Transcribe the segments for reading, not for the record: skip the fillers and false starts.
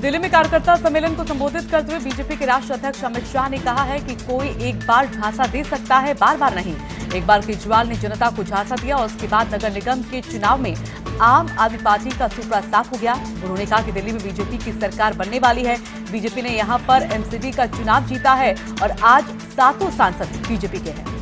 दिल्ली में कार्यकर्ता सम्मेलन को संबोधित करते हुए बीजेपी के राष्ट्रीय अध्यक्ष अमित शाह ने कहा है कि कोई एक बार झांसा दे सकता है, बार बार नहीं। एक बार केजरीवाल ने जनता को झांसा दिया और उसके बाद नगर निगम के चुनाव में आम आदमी पार्टी का सुपड़ा साफ हो गया। उन्होंने कहा कि दिल्ली में बीजेपी की सरकार बनने वाली है। बीजेपी ने यहां पर एमसीडी का चुनाव जीता है और आज 7 सांसद बीजेपी के हैं।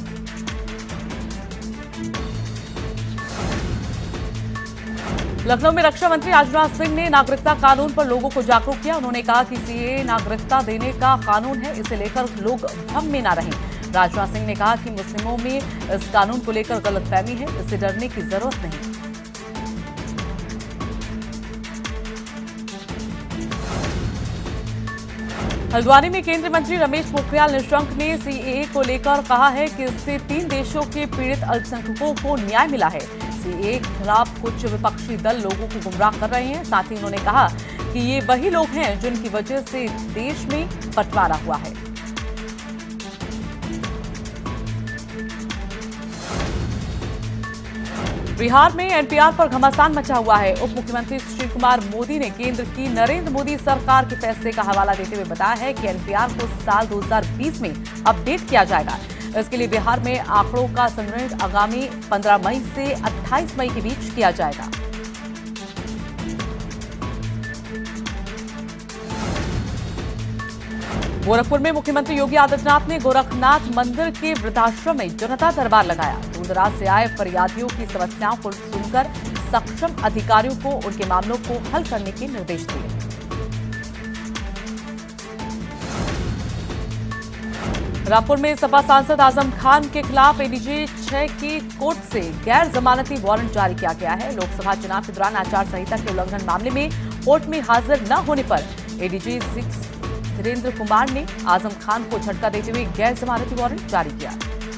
लखनऊ में रक्षा मंत्री राजनाथ सिंह ने नागरिकता कानून पर लोगों को जागरूक किया। उन्होंने कहा कि सीएए नागरिकता देने का कानून है, इसे लेकर लोग भ्रम में न रहें। राजनाथ सिंह ने कहा कि मुस्लिमों में इस कानून को लेकर गलतफहमी है, इससे डरने की जरूरत नहीं। हल्द्वानी में केंद्रीय मंत्री रमेश पोखरियाल निशंक ने सीएए को लेकर कहा है कि इससे 3 देशों के पीड़ित अल्पसंख्यकों को न्याय मिला है। सीएए के खिलाफ कुछ विपक्षी दल लोगों को गुमराह कर रहे हैं। साथ ही उन्होंने कहा कि ये वही लोग हैं जिनकी वजह से देश में बंटवारा हुआ है। बिहार में एनपीआर पर घमासान मचा हुआ है। उप मुख्यमंत्री सुशील कुमार मोदी ने केंद्र की नरेंद्र मोदी सरकार के फैसले का हवाला देते हुए बताया है कि एनपीआर को साल 2020 में अपडेट किया जाएगा। इसके लिए बिहार में आंकड़ों का संग्रहण आगामी 15 मई से 28 मई के बीच किया जाएगा। गोरखपुर में मुख्यमंत्री योगी आदित्यनाथ ने गोरखनाथ मंदिर के वृद्धाश्रम में जनता दरबार लगाया। दूर-दराज से आए फरियादियों की समस्याओं को सुनकर सक्षम अधिकारियों को उनके मामलों को हल करने के निर्देश दिए। रामपुर में सपा सांसद आजम खान के खिलाफ एडीजी 6 की कोर्ट से गैर जमानती वारंट जारी किया गया है। लोकसभा चुनाव के दौरान आचार संहिता के उल्लंघन मामले में कोर्ट में हाजिर न होने पर एडीजी 6 धीरेन्द्र कुमार ने आजम खान को झटका देते हुए गैर जमानती वारंट जारी किया।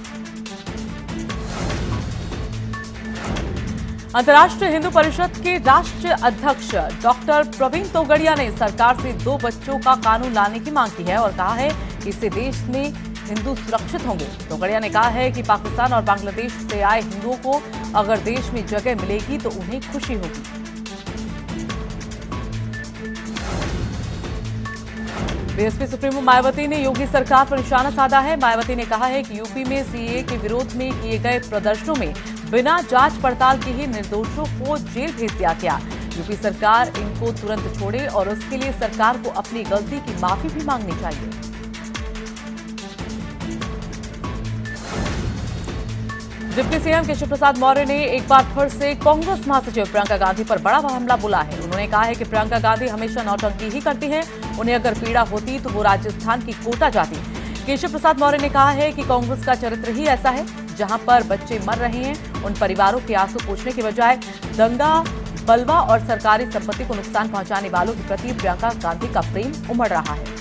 अंतर्राष्ट्रीय हिंदू परिषद के राष्ट्रीय अध्यक्ष डॉक्टर प्रवीण तोगड़िया ने सरकार से 2 बच्चों का कानून लाने की मांग की है और कहा है कि इससे देश में हिंदू सुरक्षित होंगे। तोगड़िया ने कहा है कि पाकिस्तान और बांग्लादेश से आए हिंदुओं को अगर देश में जगह मिलेगी तो उन्हें खुशी होगी। बीएसपी सुप्रीमो मायावती ने योगी सरकार पर निशाना साधा है। मायावती ने कहा है कि यूपी में सीएए के विरोध में किए गए प्रदर्शनों में बिना जांच पड़ताल के ही निर्दोषों को जेल भेज दिया गया। यूपी सरकार इनको तुरंत छोड़े और उसके लिए सरकार को अपनी गलती की माफी भी मांगनी चाहिए। डिप्टी सीएम केशव प्रसाद मौर्य ने एक बार फिर से कांग्रेस महासचिव प्रियंका गांधी पर बड़ा हमला बोला है। उन्होंने कहा है कि प्रियंका गांधी हमेशा नौटंकी ही करती हैं। उन्हें अगर पीड़ा होती तो वो राजस्थान की कोटा जाती। केशव प्रसाद मौर्य ने कहा है कि कांग्रेस का चरित्र ही ऐसा है, जहां पर बच्चे मर रहे हैं उन परिवारों के आंसू पोंछने के बजाय दंगा, बलवा और सरकारी संपत्ति को नुकसान पहुंचाने वालों के प्रति प्रियंका गांधी का प्रेम उमड़ रहा है।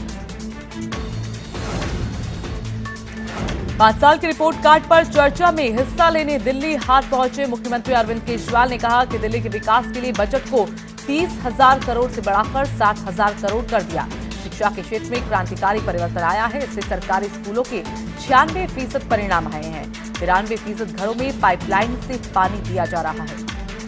5 साल के रिपोर्ट कार्ड पर चर्चा में हिस्सा लेने दिल्ली हाट पहुंचे मुख्यमंत्री अरविंद केजरीवाल ने कहा कि दिल्ली के विकास के लिए बजट को 30,000 करोड़ से बढ़ाकर 60,000 करोड़ कर दिया। शिक्षा के क्षेत्र में क्रांतिकारी परिवर्तन आया है। इससे सरकारी स्कूलों के 96% परिणाम आए हैं। 93% घरों में पाइपलाइन से पानी दिया जा रहा है।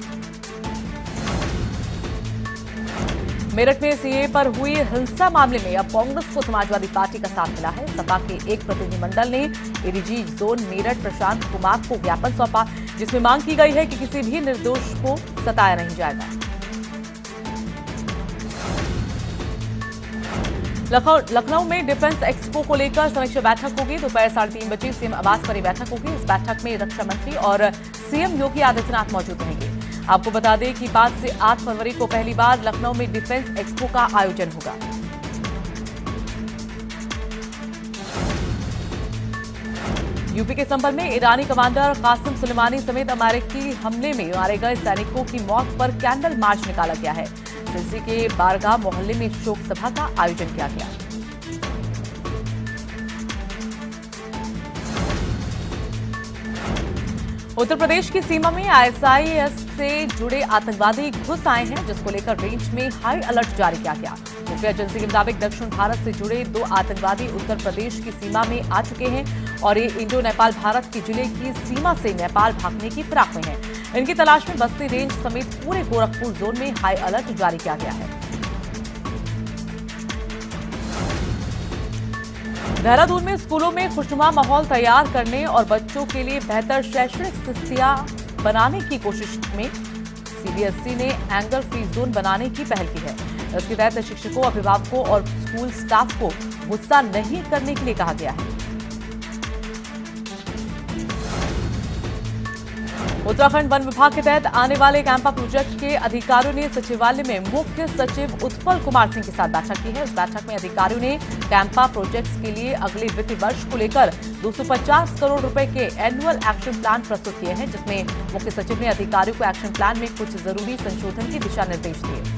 मेरठ में सीएए पर हुई हिंसा मामले में अब कांग्रेस को समाजवादी पार्टी का साथ मिला है। सपा के एक प्रतिनिधिमंडल ने एडीजी जोन मेरठ प्रशांत कुमार को ज्ञापन सौंपा, जिसमें मांग की गई है कि किसी भी निर्दोष को सताया नहीं जाएगा। लखनऊ में डिफेंस एक्सपो को लेकर समीक्षा बैठक होगी। दोपहर 3:30 बजे सीएम आवास पर बैठक होगी। इस बैठक में रक्षा मंत्री और सीएम योगी आदित्यनाथ मौजूद रहेंगे। आपको बता दें कि 5 से 8 फरवरी को पहली बार लखनऊ में डिफेंस एक्सपो का आयोजन होगा। यूपी के संभल में ईरानी कमांडर कासिम सुलेमानी समेत अमेरिकी हमले में मारे गए सैनिकों की मौत पर कैंडल मार्च निकाला गया है। दिल्ली के बारगाह मोहल्ले में शोक सभा का आयोजन किया गया। उत्तर प्रदेश की सीमा में आईएसआईएस से जुड़े आतंकवादी घुस आए हैं, जिसको लेकर रेंज में हाई अलर्ट जारी किया गया। खुफिया एजेंसी के मुताबिक दक्षिण भारत से जुड़े 2 आतंकवादी उत्तर प्रदेश की सीमा में आ चुके हैं और ये इंडो नेपाल भारत के जिले की सीमा से नेपाल भागने की फिराक में हैं। इनकी तलाश में बस्ती रेंज समेत पूरे गोरखपुर जोन में हाई अलर्ट जारी किया गया है। देहरादून में स्कूलों में खुशनुमा माहौल तैयार करने और बच्चों के लिए बेहतर शैक्षणिक स्थितियां बनाने की कोशिश में सीबीएसई ने एंगर फ्री जोन बनाने की पहल की है। इसके तहत शिक्षकों, अभिभावकों और स्कूल स्टाफ को गुस्सा नहीं करने के लिए कहा गया है। उत्तराखंड वन विभाग के तहत आने वाले कैंपा प्रोजेक्ट के अधिकारियों ने सचिवालय में मुख्य सचिव उत्पल कुमार सिंह के साथ बैठक की है। इस बैठक में अधिकारियों ने कैंपा प्रोजेक्ट्स के लिए अगले वित्तीय वर्ष को लेकर 250 करोड़ रुपए के एनुअल एक्शन प्लान प्रस्तुत किए हैं, जिसमें मुख्य सचिव ने अधिकारियों को एक्शन प्लान में कुछ जरूरी संशोधन के दिशा निर्देश दिए।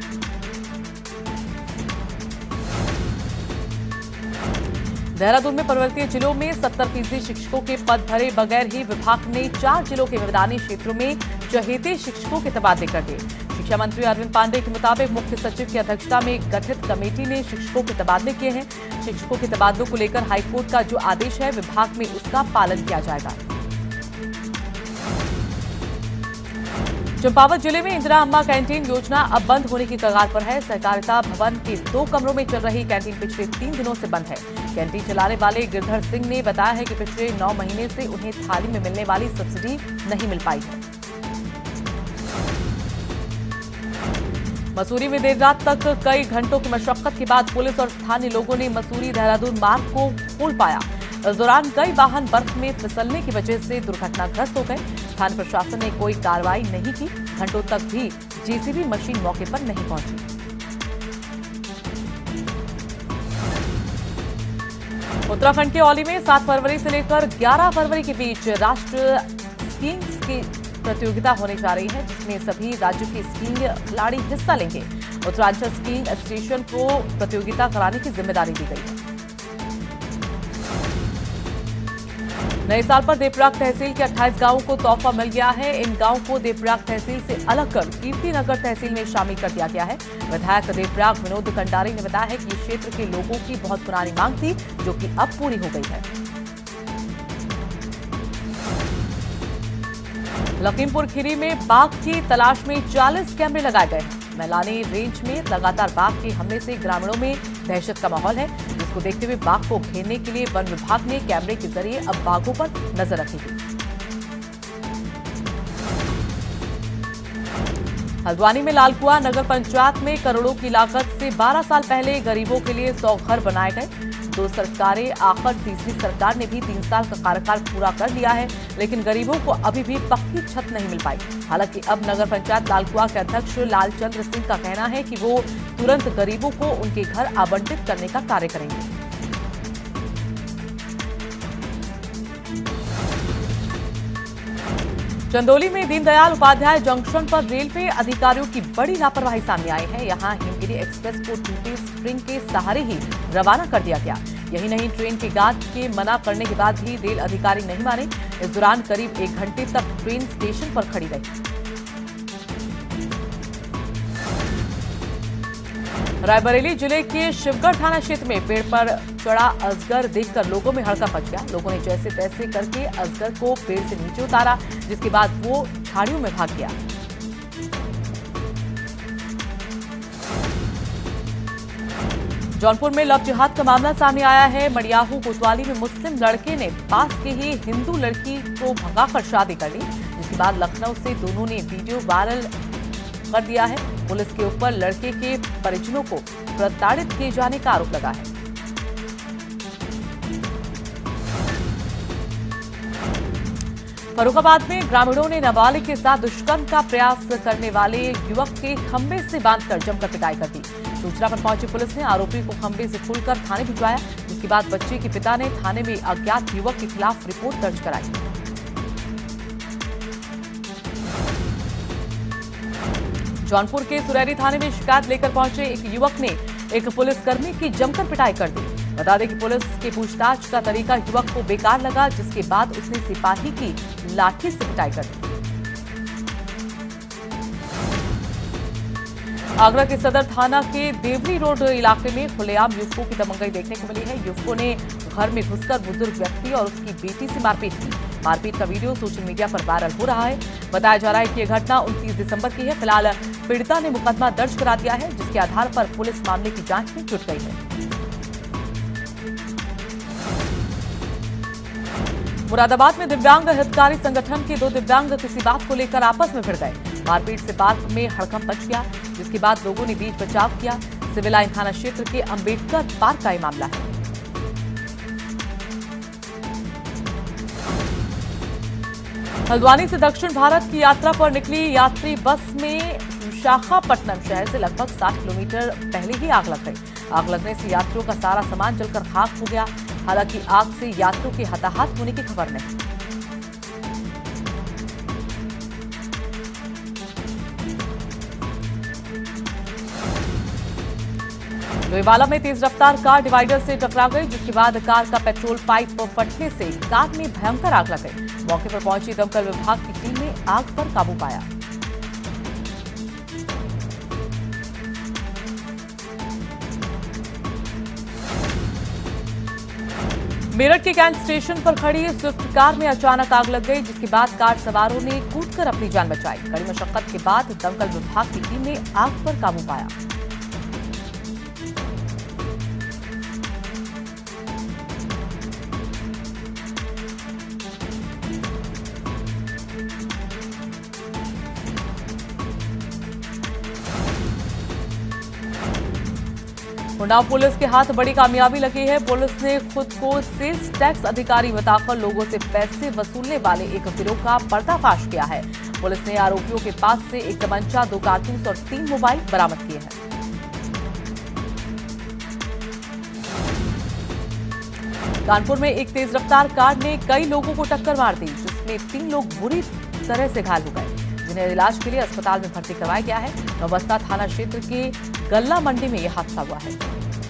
देहरादून में पर्वतीय जिलों में 70% शिक्षकों के पद भरे बगैर ही विभाग ने 4 जिलों के मैदानी क्षेत्रों में चहेते शिक्षकों के तबादले कर दिए। शिक्षा मंत्री अरविंद पांडे के मुताबिक मुख्य सचिव की अध्यक्षता में गठित कमेटी ने शिक्षकों के तबादले किए हैं। शिक्षकों के तबादलों को लेकर हाईकोर्ट का जो आदेश है, विभाग में उसका पालन किया जाएगा। चंपावत जिले में इंदिरा अम्मा कैंटीन योजना अब बंद होने की कगार पर है। सहकारिता भवन के 2 कमरों में चल रही कैंटीन पिछले 3 दिनों से बंद है। कैंटीन चलाने वाले गिरधर सिंह ने बताया है कि पिछले 9 महीने से उन्हें थाली में मिलने वाली सब्सिडी नहीं मिल पाई है। मसूरी में देर रात तक कई घंटों की मशक्कत के बाद पुलिस और स्थानीय लोगों ने मसूरी देहरादून मार्ग को खोल पाया। इस दौरान कई वाहन बर्फ में फिसलने की वजह से दुर्घटनाग्रस्त हो गए। स्थानीय प्रशासन ने कोई कार्रवाई नहीं की। घंटों तक भी जेसीबी मशीन मौके पर नहीं पहुंची। उत्तराखंड के औली में 7 फरवरी से लेकर 11 फरवरी के बीच राष्ट्रीय स्कीइंग की प्रतियोगिता होने जा रही है, जिसमें सभी राज्यों के स्कीइंग खिलाड़ी हिस्सा लेंगे। उत्तरांचल स्कीइंग एसोसिएशन को प्रतियोगिता कराने की जिम्मेदारी दी गई है। नए साल पर देवप्रयाग तहसील के 28 गांवों को तोहफा मिल गया है। इन गांवों को देवप्रयाग तहसील से अलग कर कीर्तिनगर तहसील में शामिल कर दिया गया है। विधायक देवप्रयाग विनोद कंडारी ने बताया है कि इस क्षेत्र के लोगों की बहुत पुरानी मांग थी, जो कि अब पूरी हो गई है। लखीमपुर खीरी में बाघ की तलाश में 40 कैमरे लगाए गए हैं। मैलानी रेंज में लगातार बाघ के हमले से ग्रामीणों में दहशत का माहौल है, जिसको देखते हुए बाघ को घेरने के लिए वन विभाग ने कैमरे के जरिए अब बाघों पर नजर रखेगी। हल्द्वानी में लालकुआ नगर पंचायत में करोड़ों की लागत से 12 साल पहले गरीबों के लिए 100 घर बनाए गए। 2 सरकारें आखिर तीसरी सरकार ने भी 3 साल का कार्यकाल पूरा कर लिया है, लेकिन गरीबों को अभी भी पक्की छत नहीं मिल पाई। हालांकि अब नगर पंचायत लालकुआ के अध्यक्ष लालचंद्र सिंह का कहना है कि वो तुरंत गरीबों को उनके घर आवंटित करने का कार्य करेंगे। चंदौली में दीनदयाल उपाध्याय जंक्शन पर रेलवे अधिकारियों की बड़ी लापरवाही सामने आई है। यहां हिमगिरी एक्सप्रेस को टूटे स्प्रिंग के सहारे ही रवाना कर दिया गया। यही नहीं, ट्रेन के गार्ड के मना करने के बाद भी रेल अधिकारी नहीं माने। इस दौरान करीब 1 घंटे तक ट्रेन स्टेशन पर खड़ी रही। रायबरेली जिले के शिवगढ़ थाना क्षेत्र में पेड़ पर चढ़ा अजगर देखकर लोगों में हड़कंप मच गया। लोगों ने जैसे तैसे करके अजगर को पेड़ से नीचे उतारा, जिसके बाद वो झाड़ियों में भाग गया। जौनपुर में लव जिहाद का मामला सामने आया है। मडियाहू कोतवाली में मुस्लिम लड़के ने पास के ही हिंदू लड़की को भगाकर शादी कर ली, जिसके बाद लखनऊ से दोनों ने वीडियो वायरल कर दिया है। पुलिस के ऊपर लड़के के परिजनों को प्रताड़ित किए जाने का आरोप लगा है। फर्रुखाबाद में ग्रामीणों ने नाबालिग के साथ दुष्कर्म का प्रयास करने वाले युवक के खंबे से बांधकर जमकर पिटाई कर दी। सूचना पर पहुंची पुलिस ने आरोपी को खंबे से खोलकर थाने भिजवाया, जिसके बाद बच्चे के पिता ने थाने में अज्ञात युवक के खिलाफ रिपोर्ट दर्ज कराई। जौनपुर के सुरैरी थाने में शिकायत लेकर पहुंचे एक युवक ने एक पुलिसकर्मी की जमकर पिटाई कर दी। बता दें कि पुलिस की पूछताछ का तरीका युवक को बेकार लगा, जिसके बाद उसने सिपाही की लाठी से पिटाई कर दी। आगरा के सदर थाना के देवरी रोड इलाके में खुलेआम युवकों की दबंगई देखने को मिली है। युवकों ने घर में घुसकर बुजुर्ग व्यक्ति और उसकी बेटी से मारपीट की। मारपीट का वीडियो सोशल मीडिया पर वायरल हो रहा है। बताया जा रहा है कि यह घटना 29 दिसंबर की है। फिलहाल पीड़िता ने मुकदमा दर्ज करा दिया है, जिसके आधार पर पुलिस मामले की जांच में जुट गई है। मुरादाबाद में दिव्यांग हितकारी संगठन के 2 दिव्यांग किसी बात को लेकर आपस में भिड़ गए। मारपीट से पार्क में हड़कंप मच गया, जिसके बाद लोगों ने बीच बचाव किया। सिविल लाइन थाना क्षेत्र के अंबेडकर पार्क का ये मामला है। हल्द्वानी से दक्षिण भारत की यात्रा पर निकली यात्री बस में विशाखापट्टनम शहर से लगभग 60 किलोमीटर पहले ही आग लग गई। आग लगने से यात्रियों का सारा सामान जलकर खाक हो गया। हालांकि आग से यात्रियों के हताहत होने की खबर नहीं। लोईवाला में तेज रफ्तार कार डिवाइडर से टकरा गई, जिसके बाद कार का पेट्रोल पाइप फटने से कार में भयंकर आग लग गई। मौके पर पहुंची दमकल विभाग की टीम ने आग पर काबू पाया। मेरठ के कैंट स्टेशन पर खड़ी स्विफ्ट कार में अचानक आग लग गई, जिसके बाद कार सवारों ने कूदकर अपनी जान बचाई। कड़ी मशक्कत के बाद दमकल विभाग की टीम ने आग पर काबू पाया। उन्नाव पुलिस के हाथ बड़ी कामयाबी लगी है। पुलिस ने खुद को सेल्स टैक्स अधिकारी बताकर लोगों से पैसे वसूलने वाले एक गिरोह का पर्दाफाश किया है। पुलिस ने आरोपियों के पास से एक तमंचा, 2 कारतूस और 3 मोबाइल बरामद किए हैं। कानपुर में एक तेज रफ्तार कार ने कई लोगों को टक्कर मार दी, जिसमें 3 लोग बुरी तरह से घायल हो गए, जिन्हें इलाज के लिए अस्पताल में भर्ती करवाया गया है। नौबस्ता थाना क्षेत्र के गल्ला मंडी में यह हादसा हुआ है।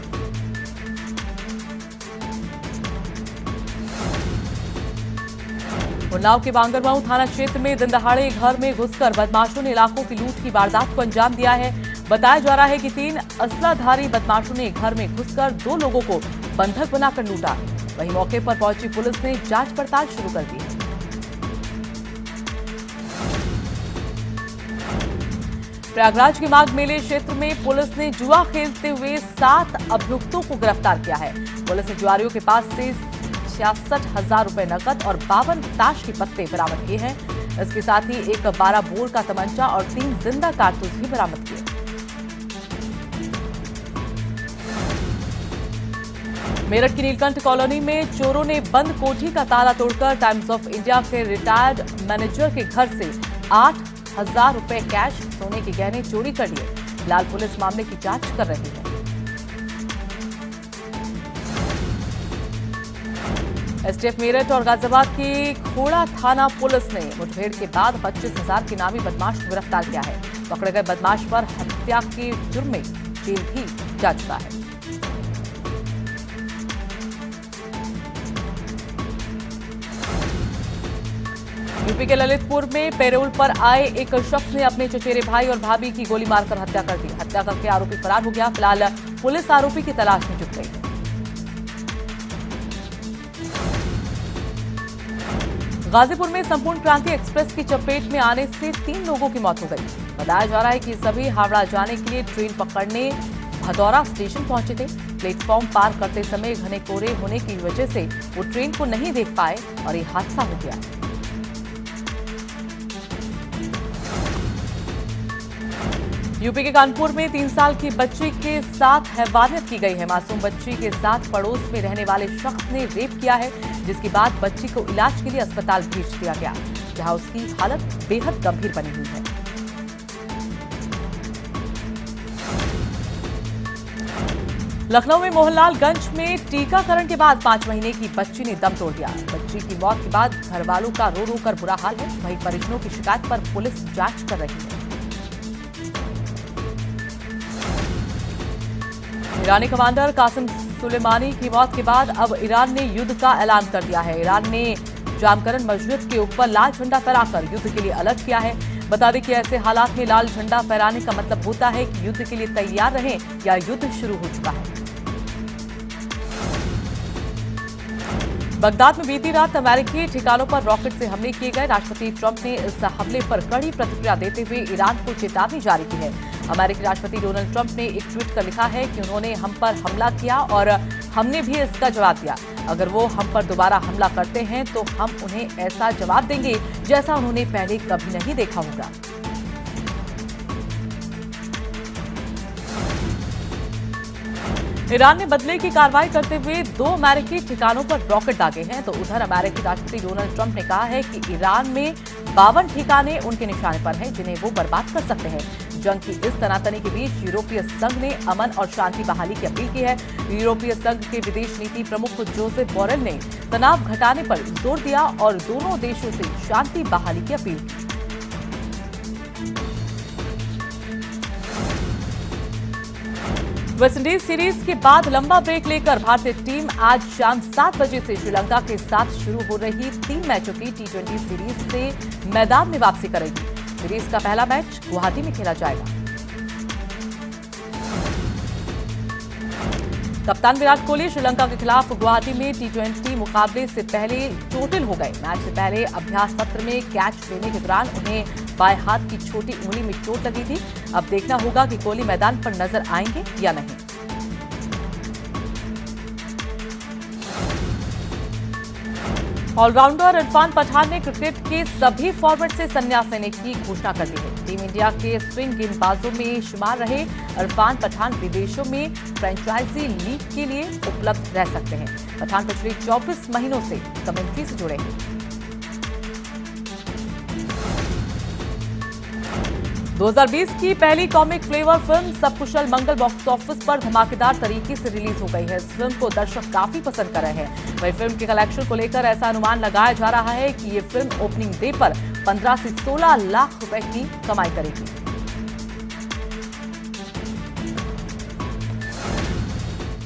उन्नाव के बांगरमऊ थाना क्षेत्र में दिन दहाड़े घर में घुसकर बदमाशों ने लाखों की लूट की वारदात को अंजाम दिया है। बताया जा रहा है कि 3 असलाधारी बदमाशों ने घर में घुसकर 2 लोगों को बंधक बनाकर लूटा। वहीं मौके पर पहुंची पुलिस ने जांच पड़ताल शुरू कर दी है। प्रयागराज के माघ मेले क्षेत्र में पुलिस ने जुआ खेलते हुए 7 अभियुक्तों को गिरफ्तार किया है। पुलिस ने जुआरियों के पास से 66,000 रुपए नकद और 52 ताश के पत्ते बरामद किए हैं। इसके साथ ही एक 12 बोर का तमंचा और 3 जिंदा कारतूस भी बरामद किए। मेरठ की नीलकंठ कॉलोनी में चोरों ने बंद कोठी का ताला तोड़कर टाइम्स ऑफ इंडिया के रिटायर्ड मैनेजर के घर से 8,000 रुपए कैश, सोने के गहने चोरी कर लिए। फिलहाल पुलिस मामले की जांच कर रही है। एसटीएफ मेरठ और गाजियाबाद की खोड़ा थाना पुलिस ने मुठभेड़ के बाद 25,000 के नामी बदमाश को गिरफ्तार किया है। पकड़े गए बदमाश पर हत्या के जुर्म में जेल भी जा चुका है। यूपी के ललितपुर में पैरोल पर आए एक शख्स ने अपने चचेरे भाई और भाभी की गोली मारकर हत्या कर दी। हत्या करके आरोपी फरार हो गया। फिलहाल पुलिस आरोपी की तलाश में जुट गई है। गाजीपुर में संपूर्ण क्रांति एक्सप्रेस की चपेट में आने से 3 लोगों की मौत हो गई। बताया जा रहा है कि सभी हावड़ा जाने के लिए ट्रेन पकड़ने भदौरा स्टेशन पहुंचे थे। प्लेटफॉर्म पार करते समय घने कोहरे होने की वजह से वो ट्रेन को नहीं देख पाए और ये हादसा हो गया। यूपी के कानपुर में 3 साल की बच्ची के साथ हैवानियत की गई है। मासूम बच्ची के साथ पड़ोस में रहने वाले शख्स ने रेप किया है, जिसके बाद बच्ची को इलाज के लिए अस्पताल भेज दिया गया, जहां उसकी हालत बेहद गंभीर बनी हुई है। लखनऊ में मोहनलालगंज में टीकाकरण के बाद 5 महीने की बच्ची ने दम तोड़ दिया। बच्ची की मौत के बाद घर वालों का रो रो कर बुरा हाल है। वहीं परिजनों की शिकायत पर पुलिस जांच कर रही है। ईरानी कमांडर कासिम सुलेमानी की मौत के बाद अब ईरान ने युद्ध का ऐलान कर दिया है। ईरान ने जामकरन मस्जिद के ऊपर लाल झंडा फहराकर युद्ध के लिए अलर्ट किया है। बता दें कि ऐसे हालात में लाल झंडा फहराने का मतलब होता है कि युद्ध के लिए तैयार रहें या युद्ध शुरू हो चुका है। बगदाद में बीती रात अमेरिकी ठिकानों पर रॉकेट से हमले किए गए। राष्ट्रपति ट्रंप ने इस हमले पर कड़ी प्रतिक्रिया देते हुए ईरान को चेतावनी जारी की है। अमेरिकी राष्ट्रपति डोनाल्ड ट्रंप ने एक ट्वीट कर लिखा है कि उन्होंने हम पर हमला किया और हमने भी इसका जवाब दिया। अगर वो हम पर दोबारा हमला करते हैं तो हम उन्हें ऐसा जवाब देंगे जैसा उन्होंने पहले कभी नहीं देखा होगा। ईरान ने बदले की कार्रवाई करते हुए 2 अमेरिकी ठिकानों पर रॉकेट दागे हैं, तो उधर अमेरिकी राष्ट्रपति डोनाल्ड ट्रंप ने कहा है कि ईरान में 52 ठिकाने उनके निशाने पर हैं जिन्हें वो बर्बाद कर सकते हैं। जंग की इस तनातनी के बीच यूरोपीय संघ ने अमन और शांति बहाली की अपील की है। यूरोपीय संघ के विदेश नीति प्रमुख जोसेफ बोरेल ने तनाव घटाने पर जोर दिया और दोनों देशों से शांति बहाली की अपील की। वेस्टइंडीज सीरीज के बाद लंबा ब्रेक लेकर भारतीय टीम आज शाम 7 बजे से श्रीलंका के साथ शुरू हो रही 3 मैचों की T20 सीरीज से मैदान में वापसी करेगी। सीरीज का पहला मैच गुवाहाटी में खेला जाएगा। कप्तान विराट कोहली श्रीलंका के खिलाफ गुवाहाटी में T20 मुकाबले से पहले चोटिल हो गए। मैच से पहले अभ्यास सत्र में कैच लेने के दौरान उन्हें बाएं हाथ की छोटी उंगली में चोट लगी थी। अब देखना होगा कि कोहली मैदान पर नजर आएंगे या नहीं। ऑलराउंडर इरफान पठान ने क्रिकेट के सभी फॉर्मेट से संन्यास लेने की घोषणा कर दी है। टीम इंडिया के स्विंग गेंदबाजों में शुमार रहे इरफान पठान विदेशों में फ्रेंचाइजी लीग के लिए उपलब्ध रह सकते हैं। पठान पिछले 24 महीनों से कमेंट्री से जुड़े हैं। 2020 की पहली कॉमिक फ्लेवर फिल्म सब कुशल मंगल बॉक्स ऑफिस पर धमाकेदार तरीके से रिलीज हो गई है। इस फिल्म को दर्शक काफी पसंद कर रहे हैं। वही फिल्म के कलेक्शन को लेकर ऐसा अनुमान लगाया जा रहा है कि ये फिल्म ओपनिंग डे पर 15 से 16 लाख रुपए की कमाई करेगी।